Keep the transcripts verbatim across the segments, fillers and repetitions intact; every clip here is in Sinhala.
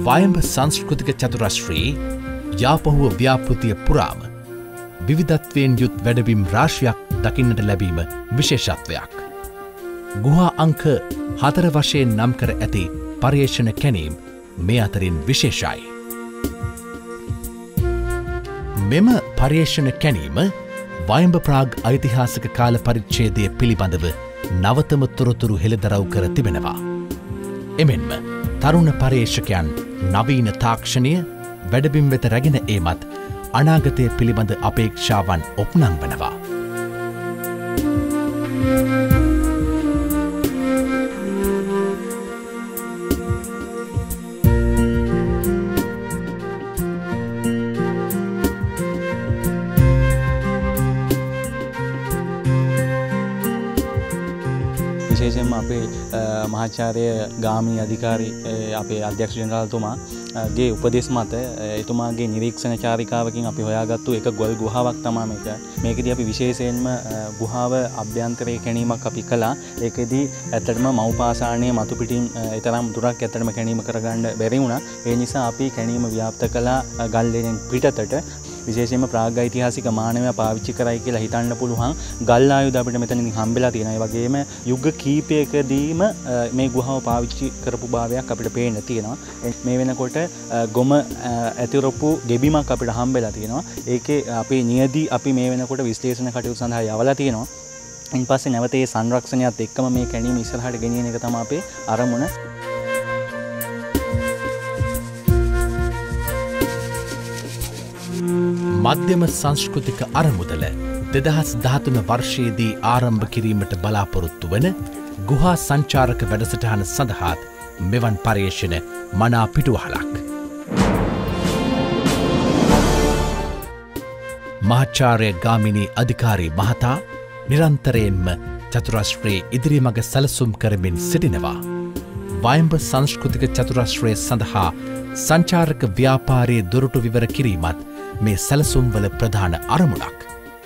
වයඹ සංස්කෘතික චතුරස්‍රයේ යාපහුව ව්‍යාපෘතිය පුරාම විවිධත්වයෙන් යුත් වැඩබිම් රාශියක් දකින්නට ලැබීම විශේෂත්වයක්. ගුහා අංක හතර වශයෙන් නම් කර ඇති පර්යේෂණ කැණීම් මේ අතරින් විශේෂයි. මෙම පර්යේෂණ කැණීම වයඹ ප්‍රාග් ඓතිහාසික කාල පරිච්ඡේදය පිළිබඳව නවතම තොරතුරු හෙළිදරව් කර තිබෙනවා. එමෙන්ම තරුණ පර්යේෂකයන් නවීන තාක්ෂණය වැඩබිම් වෙත රැගෙන ඒමත් අනාගතය පිළිබඳ අපේක්ෂාවන් ඔප්නංවනවා. විශේෂයෙන්ම අපේ මහාචාර්ය ගාමී අධිකාරී අපේ අධ්‍යක්ෂ ජනරාල්තුමා ගේ උපදෙස් මත එතුමාගේ නිරීක්ෂණ චාරිකාවකින් අපි හොයාගත්තු එක ගොල් ගුහාවක් තමයි මේක. මේකෙදී අපි විශේෂයෙන්ම ගුහාව අභ්‍යන්තරයේ කැණීමක් අපි කළා. ඒකෙදී ඇත්තටම මව් පාෂාණයේ මතු පිටින් ඊතරම් දුරක් ඇත්තටම කැණීම කරගන්න බැරි වුණා. ඒ නිසා අපි කැණීම ව්‍යාප්ත කළා ගල් ලෙනෙන් පිටතට. විශේෂයෙන්ම ප්‍රාග් ඓතිහාසික මානවයා පාවිච්චි කරයි කියලා හිතන්න පුළුවන් ගල් ආයුධ අපිට මෙතනින් හම්බෙලා තියෙනවා. ඒ වගේම යුග කීපයකදීම මේ ගුහාව පාවිච්චි කරපු භාවයක් අපිට පේන්න තියෙනවා. මේ වෙනකොට ගොම ඇතිරපු ගෙබිමක් අපිට හම්බෙලා තියෙනවා. ඒකේ අපි නියදී අපි මේ වෙනකොට විශ්ලේෂණ කටයුතු සඳහා යවලා තියෙනවා. ඊට පස්සේ නැවත ඒ සංරක්ෂණයත් එක්කම මේ කැණීම ඉස්සරහට ගෙනියන එක තමයි අපේ අරමුණ. මධ්‍යම සංස්කෘතික අරමුදල දෙදහස් දහතුන වර්ෂයේදී ආරම්භ කිරීමට බලාපොරොත්තු වන ගුහා සංචාරක වැඩසටහන සඳහාත් මෙවන් පර්යේෂණ මනා පිටුවහලක්. මහාචාර්ය ගාමිණී අධිකාරී මහතා නිරන්තරයෙන්ම චතුරස්‍රයේ ඉදිරි මඟ සැලසුම් කරමින් සිටිනවා. වයඹ සංස්කෘතික චතුරස්‍රය සඳහා සංචාරක ව්‍යාපාරයේ දොරටු විවර කිරීමත් මේ සැලසුම්වල ප්‍රධාන අරමුණක්.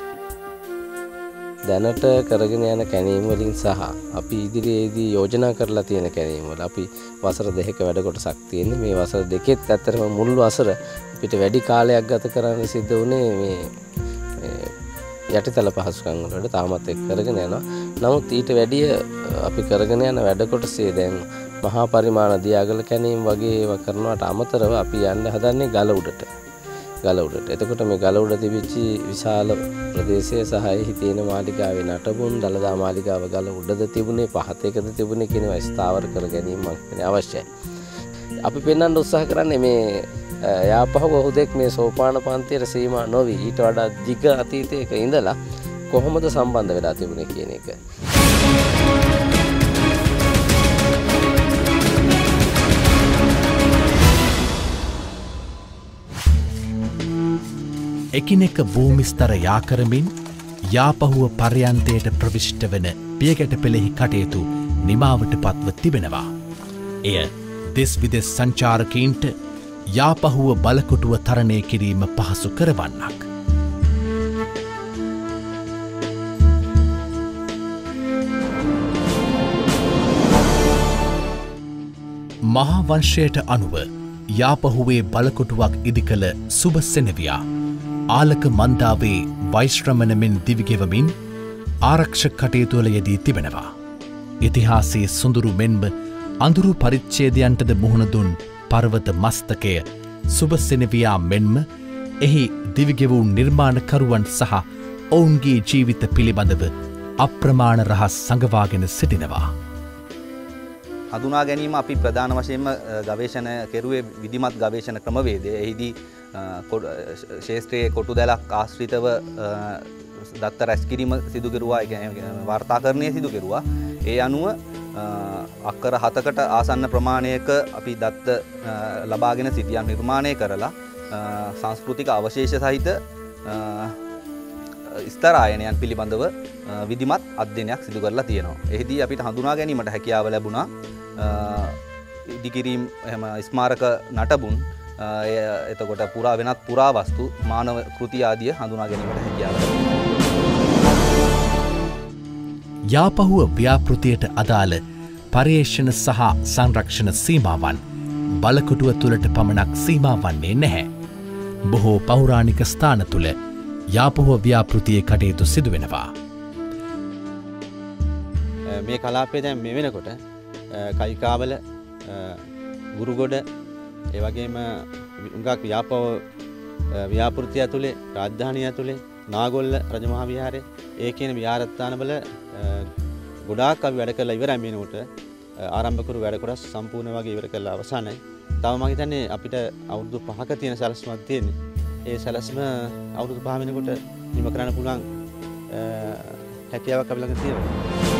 දැනට කරගෙන යන කැණීම් වලින් සහ අපි ඉදිරියේදී යෝජනා කරලා තියෙන කැණීම් වල අපි වසර දෙකක වැඩ කොටසක් තියෙන්නේ. මේ වසර දෙකෙත් ඇත්තටම මුල් වසර අපිට වැඩි කාලයක් ගත කරන්න සිද්ධ වුණේ මේ යටිතල පහසුකම් වලට තාමත් එක් කරගෙන යනවා. නමුත් ඊට වැඩිය අපි කරගෙන යන වැඩ කොටසේ දැන් මහා පරිමාණ දියාගල කැණීම් වගේ ඒවා කරනවට අමතරව අපි යන්න හදන්නේ ගල උඩට. ගල උඩට. එතකොට මේ ගල උඩ තිබිච්ච විශාල ප්‍රදේශය සහ එහි තියෙන මාලිගාවේ නටබුන් දළදා මාලිගාව ගල උඩද තිබුණේ පහත එකද තිබුණේ කියන ඒවා ස්ථාවර කර ගැනීමක් අවශ්‍යයි. අපි පෙන්වන්න උත්සාහ කරන්නේ මේ යාපහුව හුදෙක් මේ සෝපාන පන්තියට සීමා නොවි ඊට වඩා දිග අතීතයක ඉඳලා කොහොමද සම්බන්ධ වෙලා තිබුණේ කියන එක. එකිනෙක භූමිස්තර යා කරමින් යාපහුව පර්යන්තයට ප්‍රවිෂ්ට වන පියගැට පෙළෙහි කටයුතු නිමාවට පත්ව තිබෙනවා. එය දෙස් විදෙස් සංචාරකීන්ට යාපහුව බලකොටුව තරණය කිරීම පහසු කරවන්නක්. මහා වංශයට අනුව යාපහුවේ බලකොටුවක් ඉදිකළ සුබ සෙනෙවියා ආලක මන්දාවේ වෛශ්‍රමණමෙන් දිවිගෙවමින් ආරක්ෂක කටයුතු වල යෙදී තිබෙනවා. ඉතිහාසයේ සොඳුරු මෙන්ම අඳුරු පරිච්ඡේදයන්ටද මුහුණ දුන් පර්වත මස්තකය සුබ සෙනෙවියා මෙන්ම එහි දිවිගෙවූ නිර්මාණකරුවන් සහ ඔවුන්ගේ ජීවිත පිළිබඳව අප්‍රමාණ රහස් සඟවාගෙන සිටිනවා. හඳුනා ගැනීම අපි ප්‍රධාන වශයෙන්ම ගවේෂණ කෙරුවේ විධිමත් ගවේෂණ ක්‍රමවේදය. එහිදී ශේෂ්ත්‍රයේ කොටු දැලක් ආශ්‍රිතව දත්ත රැස්කිරීම සිදු කෙරුවා, වාර්තාකරණය සිදු කෙරුවා. ඒ අනුව අක්කර හතකට ආසන්න ප්‍රමාණයක අපි දත්ත ලබාගෙන සිටියන් නිර්මාණය කරලා සංස්කෘතික අවශේෂ සහිත ස්තරායනයන් පිළිබඳව විධිමත් අධ්‍යයනයක් සිදු කරලා තියෙනවා. එහිදී අපිට හඳුනා ගැනීමට හැකියාව ලැබුණා ඉදිකිරීම් එහෙම ස්මාරක නටබුන්, එතකොට පුරා වෙනත් පුරාවස්තු, මානව කෘති ආදිය හඳුනා ගැනීමට හැකියාව ලැබුණා. යාපහුව ව්‍යාපෘතියට අදාළ පර්යේෂණ සහ සංරක්ෂණ සීමාවන් බලකොටුව තුළට පමණක් සීමා වන්නේ නැහැ. බොහෝ පෞරාණික ස්ථාන තුළ යාපහුව ව්‍යාපෘතියේ කටයුතු සිදුවෙනවා. මේ කලාපය දැන් මේ වෙනකොට කයිකාවල ගුරුගොඩ ඒ වගේම උඟක් ව්‍යාපව ව්‍යාපෘතිය ඇතුලේ රාජධානිය ඇතුලේ නාගොල්ල රජමහා විහාරේ ඒ කියන විහාරස්ථානවල ගොඩාක් අපි වැඩ කරලා ඉවරයි මේනකොට ආරම්භ කරු වැඩ කොටස් සම්පූර්ණ වගේ ඉවර කරලා අවසానයි. තව මම හිතන්නේ අපිට අවුරුදු පහක තියෙන සැලැස්මක් තියෙන්නේ. ඒ සැලැස්ම අවුරුදු පහ වෙනකොට නිම කරන්න පුළුවන් හැකියාවක් අපි ළඟ තියෙනවා.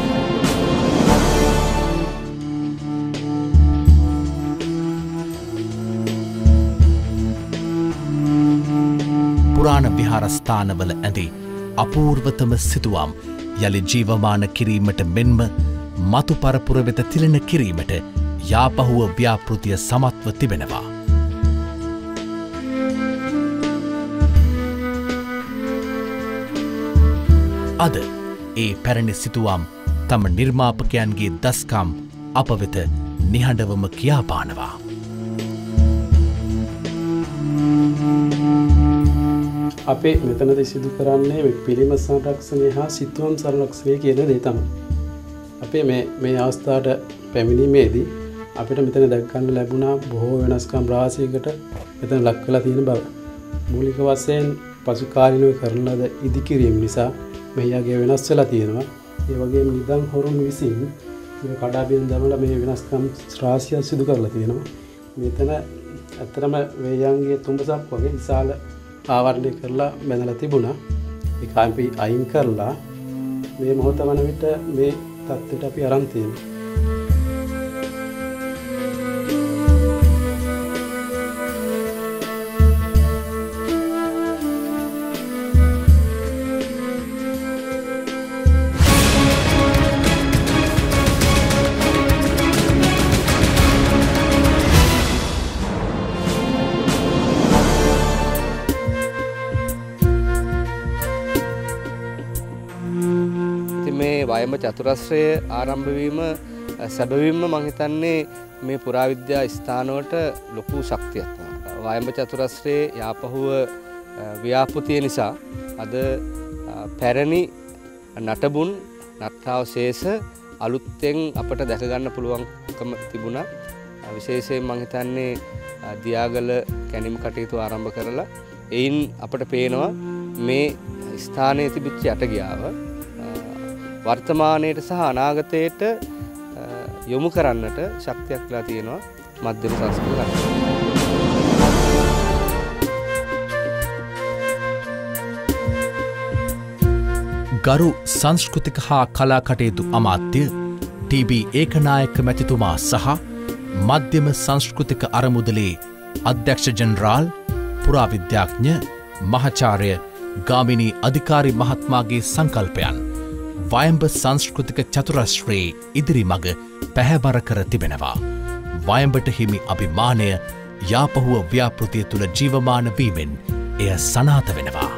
පුරාණ විහාරස්ථානවල ඇති අපූර්වතම සිතුවම් යළි ජීවමාන කිරීමට මෙන්ම මතු පරපුර වෙත තිලෙන කිරීමට යාපහුව ව්‍යාපෘතිය සමත්ව තිබෙනවා. අද ඒ පැරණි සිතුවම් තම නිර්මාපකයන්ගේ දස්කම් අප වෙත නිහඬවම කියාපානවා. අපේ මෙතනද සිදු කරන්නේ මේ පිළිම සංරක්ෂණය හා සිතුවම් සංරක්ෂණය කියන දේ තමයි. අපේ මේ මේ අවස්ථාවට පැමිණීමේදී අපිට මෙතන දැක ගන්න ලැබුණා බොහෝ වෙනස්කම් රාශියකට මෙතන ලක් වෙලා තියෙන බව. මූලික වශයෙන් පසු කාලීනව කරන ලද ඉදිකිරීම නිසා මෙහියගේ වෙනස් වෙලා තියෙනවා. ඒ වගේම නිදන් හොරුන් විසින් මේ කඩාබින් දමලා මේ වෙනස්කම් රාශිය සිදු කරලා තියෙනවා. මෙතන ඇත්තටම වේයන්ගේ තුඹසක් වගේ විශාල ආවරණය කරලා බැඳලා තිබුණා. ඒක අපි අයින් කරලා මේ මොහොත වන විට මේ තත්ත්වයට අපි අරන් තියෙනවා. වයඹ චතුරස්‍රය ආරම්භ වීම සැබවින්ම මම හිතන්නේ මේ පුරාවිද්‍යා ස්ථානවලට ලොකු ශක්තියක් තියෙනවා. වයඹ චතුරස්‍රයේ යාපහුව ව්‍යාපෘතිය නිසා අද පැරණි නටබුන් නට්ටාවශේෂ අලුත්ෙන් අපට දැක ගන්න පුළුවන්කම තිබුණා. විශේෂයෙන් මම හිතන්නේ දියාගල කැණීම් කටයුතු ආරම්භ කරලා එයින් අපට පේනවා මේ ස්ථානයේ තිබිච්ච අටගියාව වර්තමානයට සහ අනාගතයට යොමු කරන්නට ශක්තියක් ලා තියෙනවා මධ්‍යම සංස්කෘතිය. ගරු සංස්කෘතික හා කලා කටයුතු අමාත්‍ය ටී.බී. ඒකනායක මැතිතුමා සහ මධ්‍යම සංස්කෘතික අරමුදලේ අධ්‍යක්ෂ ජනරාල් පුරාවිද්‍යාඥ මහාචාර්ය ගාමිණී අධිකාරි මහත්මයාගේ සංකල්පයන් වයඹ සංස්කෘතික චතුරස්‍රයේ ඉදිරි මඟ පැහැබර කර තිබෙනවා. වයඹට හිමි අභිමානය යාපහුව ව්‍යාපෘතිය තුළ ජීවමාන වීමෙන් එය සනාථ වෙනවා.